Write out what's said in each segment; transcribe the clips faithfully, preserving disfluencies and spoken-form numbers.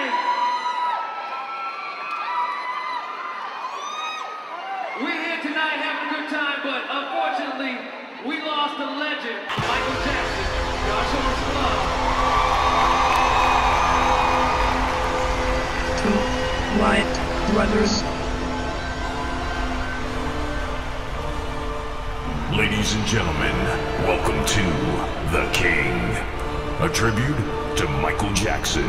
tonight. We're here tonight having a good time, but unfortunately, we lost a legend, Michael Jackson. Y'all show us some love. Two White Brothers. Ladies and gentlemen, welcome to The King, a tribute to Michael Jackson.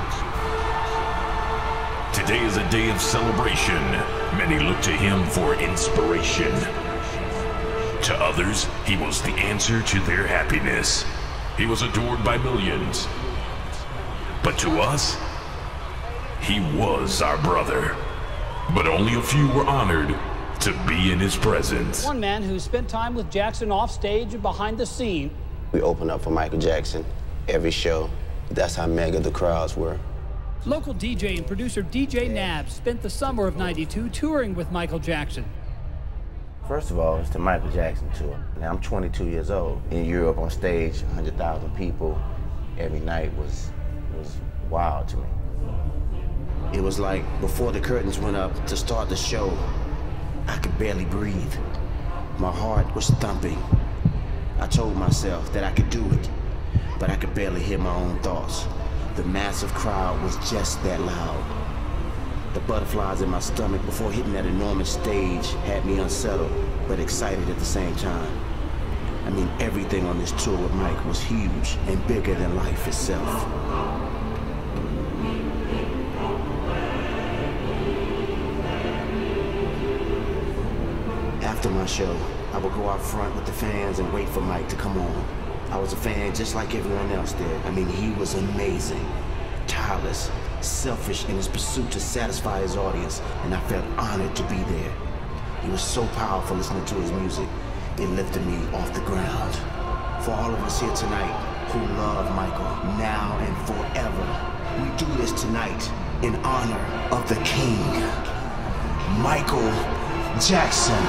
Today is a day of celebration. Many look to him for inspiration. To others, he was the answer to their happiness. He was adored by millions. But to us, he was our brother. But only a few were honored to be in his presence. One man who spent time with Jackson off stage and behind the scene. We opened up for Michael Jackson every show. That's how mega the crowds were. Local D J and producer D J Nabs spent the summer of ninety-two touring with Michael Jackson. First of all, it's the Michael Jackson tour. Now, I'm twenty-two years old. In Europe on stage, one hundred thousand people every night was, was wild to me. It was like before the curtains went up to start the show, I could barely breathe. My heart was thumping. I told myself that I could do it, but I could barely hear my own thoughts. The massive crowd was just that loud. The butterflies in my stomach before hitting that enormous stage had me unsettled, but excited at the same time. I mean, everything on this tour with Mike was huge and bigger than life itself. After my show, I would go out front with the fans and wait for Mike to come on. I was a fan just like everyone else did. I mean, he was amazing, tireless, selfish in his pursuit to satisfy his audience, and I felt honored to be there. He was so powerful listening to his music. It lifted me off the ground. For all of us here tonight who love Michael now and forever, we do this tonight in honor of the King, Michael Jackson.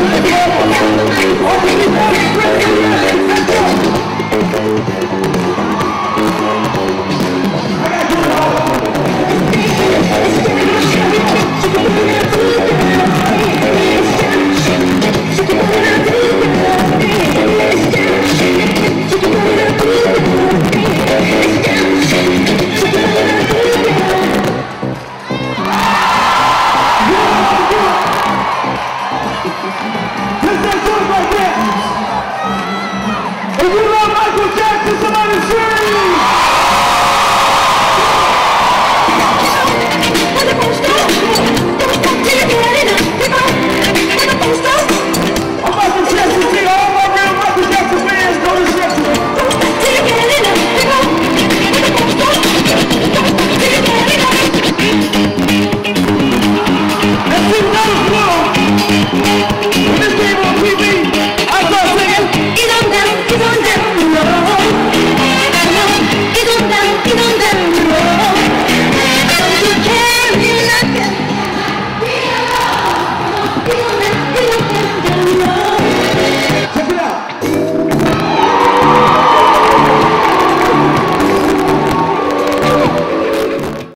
Come on,